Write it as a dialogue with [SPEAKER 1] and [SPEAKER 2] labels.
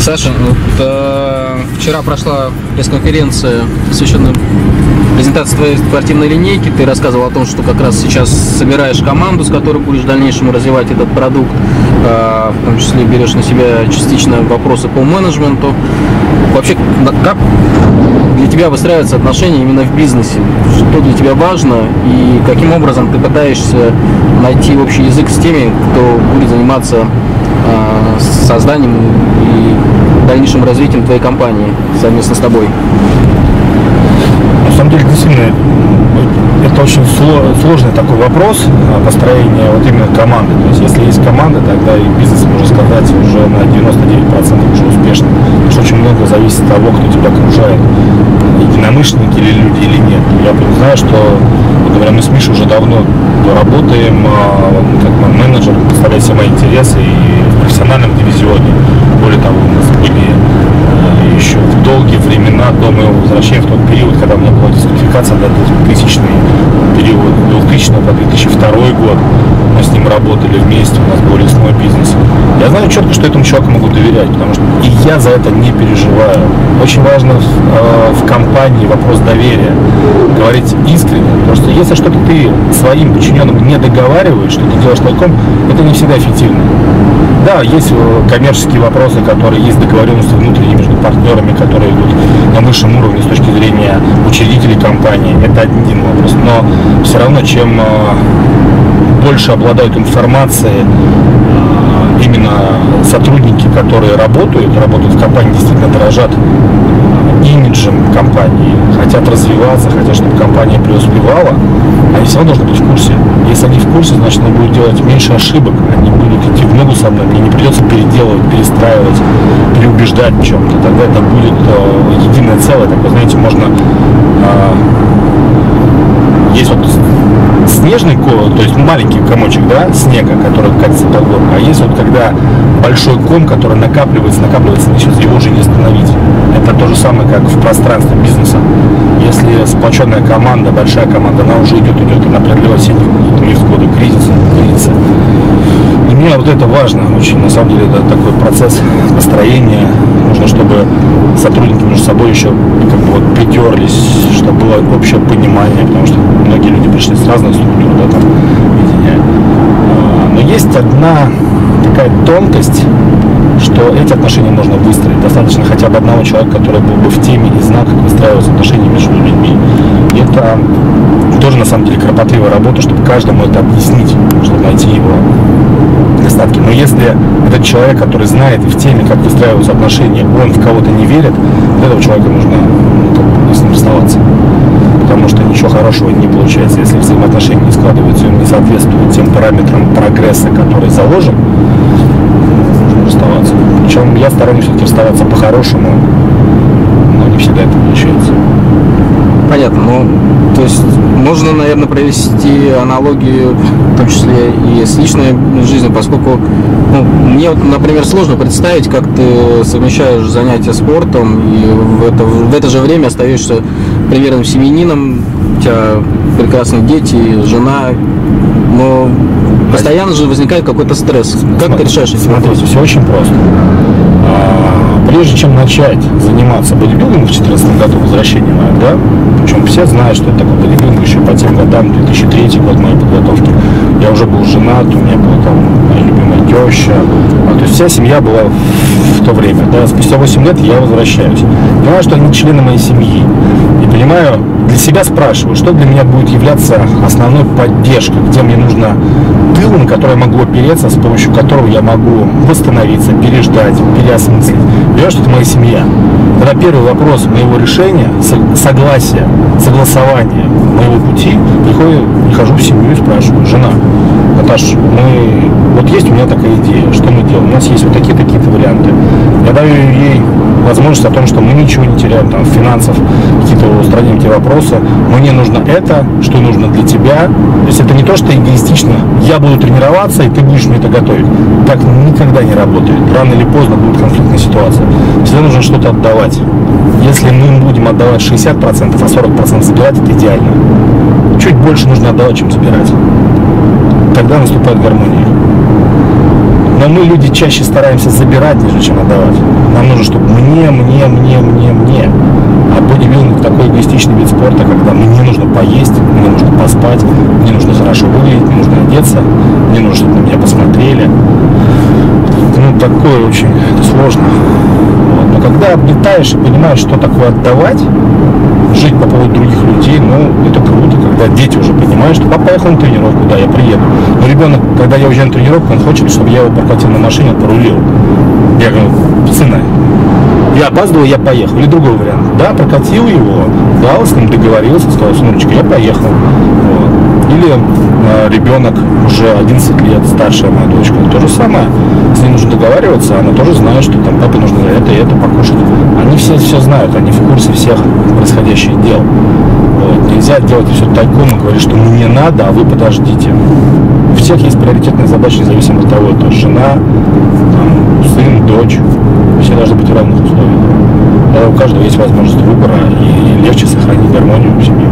[SPEAKER 1] Саша, вот, вчера прошла пресс-конференция, посвященная презентации твоей спортивной линейки. Ты рассказывал о том, что как раз сейчас собираешь команду, с которой будешь в дальнейшем развивать этот продукт, в том числе берешь на себя частично вопросы по менеджменту. Вообще, как для тебя выстраиваются отношения именно в бизнесе? Что для тебя важно и каким образом ты пытаешься найти общий язык с теми, кто будет заниматься созданием и дальнейшим развитием твоей компании совместно с тобой?
[SPEAKER 2] На самом деле, действительно, это очень сложный такой вопрос построения вот именно команды. То есть, если есть команда, тогда и бизнес, можно сказать, уже на 99% уже успешный. Потому что очень много зависит от того, кто тебя окружает. Единомышленники или люди, или нет. Я знаю, что, говоря, мы с Мишей уже давно работаем, как менеджер, представляет все мои интересы и в профессиональном дивизионе. Более того, у нас были еще в долгие времена до моего возвращения, в тот период, когда у меня была дисквалификация, до 2000-й период, 2000 по 2002 год, мы с ним работали вместе, у нас был лесной бизнес. Я знаю четко, что этому человеку могу доверять, потому что и я за это не переживаю. Очень важно в компании вопрос доверия, говорить искренне, потому что если что-то ты своим подчиненным не договариваешь, что ты делаешь тайком, это не всегда эффективно. Да, есть коммерческие вопросы, которые есть договоренности внутренние между партнерами, которые идут на высшем уровне с точки зрения учредителей компании. Это один вопрос. Но все равно, чем больше обладают информацией именно сотрудники, которые работают в компании, действительно дорожат имиджем компании, хотят развиваться, хотят, чтобы компания преуспевала, они все равно должны быть в курсе. Если они в курсе, значит, они будут делать меньше ошибок, они будут идти в ногу со мной, мне не придется переделывать, перестраивать, переубеждать в чем-то. Тогда это будет единое целое. Так, вы знаете, можно... Есть вот снежный ком, то есть маленький комочек, да, снега, который катится по горку, а есть вот когда большой ком, который накапливается, сейчас его уже не остановить. Это то же самое, как в пространстве бизнеса. Если сплоченная команда, большая команда, она уже идет, она преодолевает все невзгоды, кризисы. И мне вот это важно очень, на самом деле, это такой процесс построения. Нужно, чтобы сотрудники между собой еще как бы вот притерлись, чтобы было общее понимание, потому что многие люди пришли с разных структур, да, там, видения. Но есть одна такая тонкость, что эти отношения можно выстроить. Достаточно хотя бы одного человека, который был бы в теме и знал, как выстраиваются отношения между людьми. И это тоже, на самом деле, кропотливая работа, чтобы каждому это объяснить, чтобы найти его недостатки. Но если этот человек, который знает и в теме, как выстраиваются отношения, он в кого-то не верит, вот этого человека нужно с ним расставаться. Потому что ничего хорошего не получается, если взаимоотношения не складываются, и он не соответствует тем параметрам прогресса, который заложен, нужно расставаться. Причем я сторонник все-таки расставаться по-хорошему, но не всегда это получается.
[SPEAKER 1] Понятно, ну, то есть можно, наверное, провести аналогию, в том числе и с личной жизнью, поскольку мне, вот, например, сложно представить, как ты совмещаешь занятия спортом и в это же время остаешься примерным семьянином, у тебя прекрасные дети, жена, но постоянно же возникает какой-то стресс. Как ты решаешь эти вопросы?
[SPEAKER 2] Смотрите, все очень просто. Прежде чем начать заниматься бодибилдингом в 2014 году, возвращение мое, да, причем все знают, что это такое бодибилдинг еще по тем годам, 2003 год моей подготовки, я уже был женат, у меня была там моя любимая теща, то есть вся семья была в то время, да, спустя 8 лет я возвращаюсь, понимаю, что они члены моей семьи, и понимаю, для себя спрашиваю, что для меня будет являться основной поддержкой, где мне нужно тыл, на который я могу опереться, с помощью которого я могу восстановиться, переждать, переосмыслить. Понимаешь, что это моя семья. Тогда первый вопрос моего решения, согласия, согласования моего пути, прихожу в семью и спрашиваю: жена, Наташ, вот есть у меня такая идея, что мы делаем? У нас есть вот такие-то варианты. Я даю ей возможность о том, что мы ничего не теряем, там, финансов, какие-то устраним те вопросы. Мне нужно это, что нужно для тебя. То есть это не то, что эгоистично. Я буду тренироваться, и ты будешь мне это готовить. Так никогда не работает. Рано или поздно будет конфликтная ситуация. Всегда нужно что-то отдавать. Если мы будем отдавать 60%, а 40% забирать, это идеально. Чуть больше нужно отдавать, чем забирать. Тогда наступает гармония. Но мы, люди, чаще стараемся забирать, нежели чем отдавать. Нам нужно, чтобы мне. А бодибилдинг такой эгоистичный вид спорта, когда мне нужно поесть, мне нужно поспать, мне нужно хорошо выглядеть, мне нужно одеться, мне нужно, чтобы на меня посмотрели. Ну, такое очень сложно. Вот. Но когда обретаешь и понимаешь, что такое отдавать, жить по поводу других людей, ну, это круто, когда дети уже понимают, что папа поехал на тренировку, да, я приеду. Но ребенок, когда я уезжаю на тренировку, он хочет, чтобы я его прокатил на машине, порулил. Я говорю, сына, я опаздывал, я поехал. Или другой вариант. Да, прокатил его, дал, с ним договорился, сказал, сыночка, я поехал. Вот. Или ребенок уже 11 лет, старшая моя дочка, то же самое. С ней нужно договариваться, она тоже знает, что там папе нужно это и это покушать. Они все знают, они в курсе всех происходящих дел. Вот. Нельзя делать все тайком и говорить, что мне надо, а вы подождите. У всех есть приоритетные задачи, независимо от того, это жена, там, сын, дочь. Все должны быть в равных условиях. Тогда у каждого есть возможность выбора и легче сохранить гармонию в семье.